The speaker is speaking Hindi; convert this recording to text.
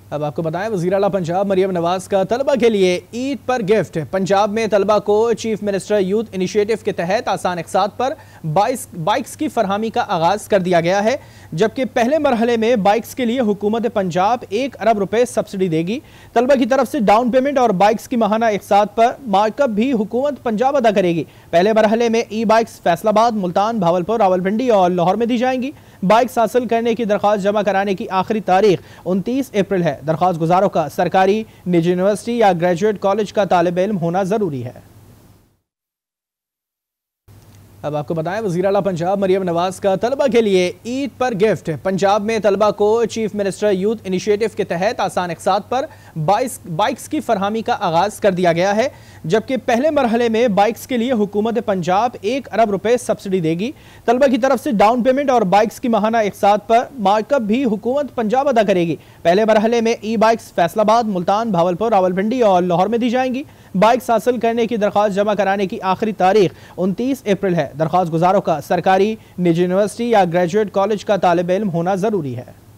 अब आपको बताएं, वज़ीर आला पंजाब मरियम नवाज का तलबा के लिए ईद पर गिफ्ट। पंजाब में तलबा को चीफ मिनिस्टर यूथ इनिशिएटिव के तहत आसान इक़सात पर बाइक्स की फरहमी का आगाज़ कर दिया गया है, जबकि पहले मरहले में बाइक्स के लिए हुकूमत पंजाब 1 अरब रुपए सब्सिडी देगी। तलबा की तरफ से डाउन पेमेंट और बाइक्स की माहाना इक़सात पर मार्कअप भी हुकूमत पंजाब अदा करेगी। पहले मरहले में ई बाइक्स फैसलाबाद, मुल्तान, भावलपुर, रावलपिंडी और लाहौर में दी जाएंगी। बाइक्स हासिल करने की दरख्वास्त जमा कराने की आखिरी तारीख 29 अप्रैल है। दरख्वास्त गुजारों का सरकारी, निजी यूनिवर्सिटी या ग्रेजुएट कॉलेज का तालिब इल्म होना जरूरी है। अब आपको बताएं, वज़ीर आला पंजाब मरियम नवाज का तलबा के लिए ईद पर गिफ्ट। पंजाब में तलबा को चीफ मिनिस्टर यूथ इनिशिएटिव के तहत आसान इक़सात पर बाइक्स की फरहमी का आगाज़ कर दिया गया है, जबकि पहले मरहले में बाइक्स के लिए हुकूमत पंजाब 1 अरब रुपए सब्सिडी देगी। तलबा की तरफ से डाउन पेमेंट और बाइक्स की माहाना इक़सात पर मार्कअप भी हुकूमत पंजाब अदा करेगी। पहले मरहले में ई बाइक्स फैसलाबाद, मुल्तान, भावलपुर, रावलपिंडी और लाहौर में दी जाएंगी। बाइक्स हासिल करने की दरख्वास्त जमा कराने की आखिरी तारीख 29 अप्रैल है। दरख्वास्त गुजारों का सरकारी, निजी यूनिवर्सिटी या ग्रेजुएट कॉलेज का तालिब इल्म होना जरूरी है।